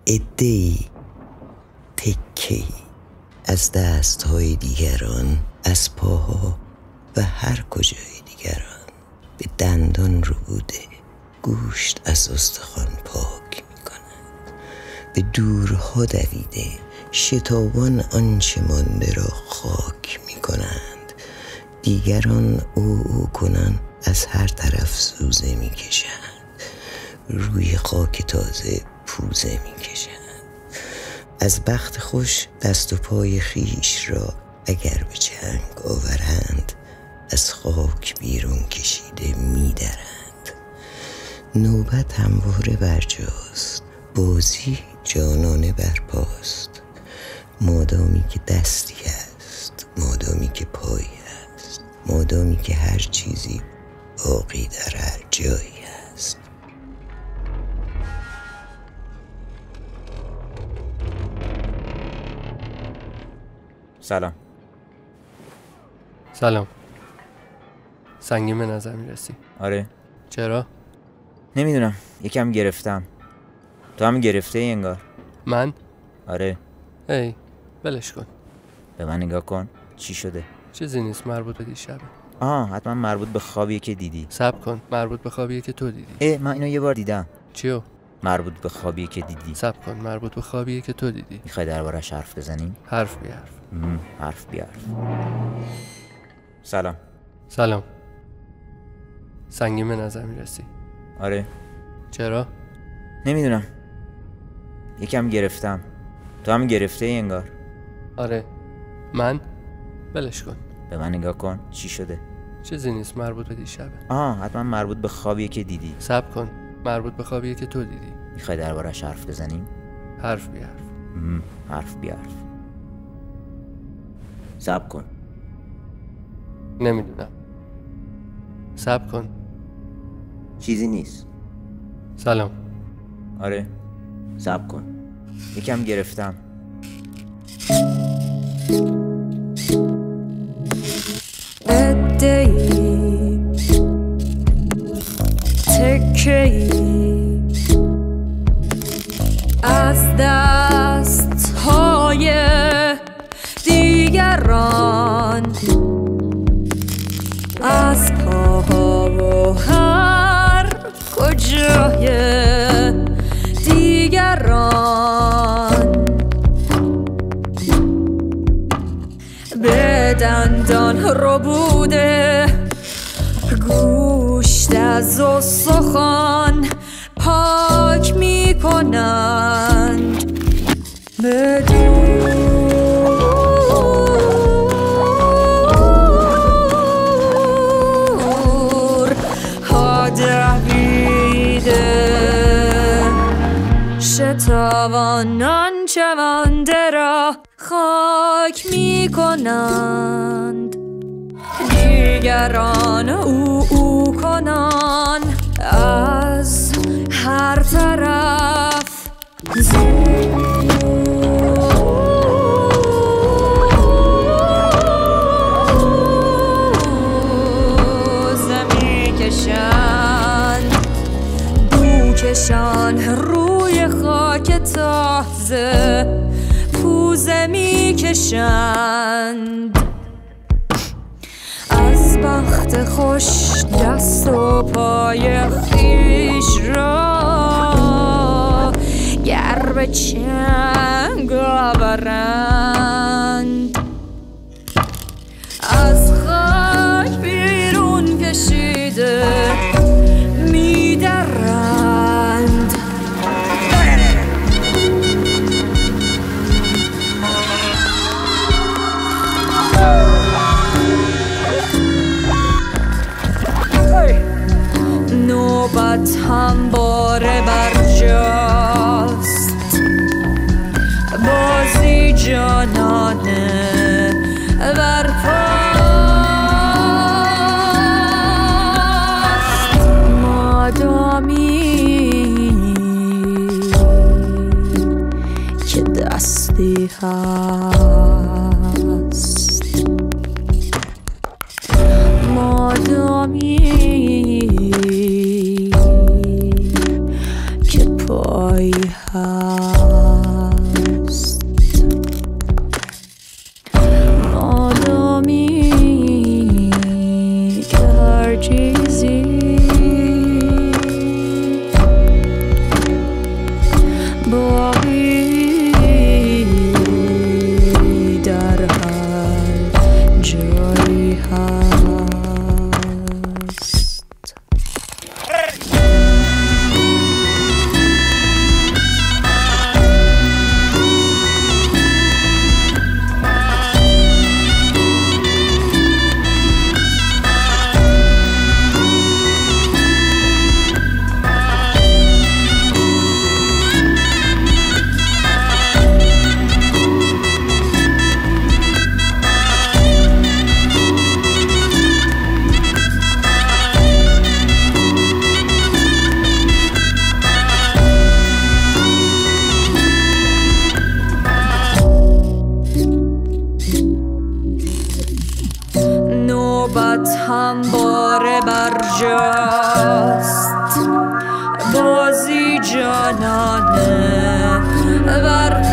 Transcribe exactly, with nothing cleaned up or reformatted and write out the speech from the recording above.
عده‌ای تکه‌ای از دست‌های دیگران، از پاها و هر کجای دیگران به دندان رو بوده گوشت از استخوان پاک می‌کنند. به دورها دویده شتابان آنچه مانده را خاک می‌کنند. دیگران او او کنن از هر طرف سوزه می‌کشند، روی خاک تازه پوزه می‌کشند. از بخت خوش دست و پای خیش را اگر به چنگ آورند، از خاک بیرون کشیده می‌درند. نوبت همواره برجاست، بازی جانانه برپاست. مادامی که دستی هست، مادامی که پایی هست، مادامی که هر چیزی باقی در هر جایی هست. سلام. سلام. سنگین به نظر میرسی. آره. چرا؟ نمیدونم، یکم گرفتم. تو هم گرفته ای انگار. من؟ آره. ای ولش کن. به من نگاه کن. چی شده؟ چیزی نیست، مربوط به دیشبه. آه حتما مربوط به خوابیه که دیدی. صبر کن، مربوط به خوابیه که تو دیدی. اه من اینو یه بار دیدم. چیو؟ مربوط به خوابیه که دیدی. صبر کن، مربوط به خوابیه که تو دیدی. میخوای دربارش حرف بزنیم؟ حرف بی حرف. مم. حرف بی حرف. سلام. سلام. سنگین به نظر میرسی. آره. چرا؟ نمیدونم، یکم گرفتم. تو هم گرفته ای انگار. آره. من؟ ولش کن. به من نگاه کن. چی شده؟ چیزی نیست، مربوط به دیشبه. آه حتما مربوط به خوابیه که دیدی. صبر کن، مربوط به خوابیه که تو دیدی. میخوای دربارش حرف بزنیم؟ حرف بی حرف. مم. حرف بی حرف. صبر کن. نمیدونم. صبر کن. چیزی نیست. سلام. آره. صبر کن. یکم گرفتم. عده‌ای تکه‌ای از دست‌های دیگران، از پاها و هر کجای دیگران، به دندان رو بوده گوشت از استخوان پاک میکنند. به دور ها دویده شتابان آنچه مانده را خاک میکنند. دیگران او او کنان از هر طرف سوزه میکشند، بو کشان روی خاک تازه پوزه میکشند. از بخت خوش دست و پای خیش را گر به چنگ آورند، از خاک بیرون کشیده می‌درند. نوبت همواره برجاست، بازی جانانه برپاست. مادامی که دستی هست، مادامی عاجزی باقی در هر جایی هست. نوبت همواره برجاست بازی جانانه بر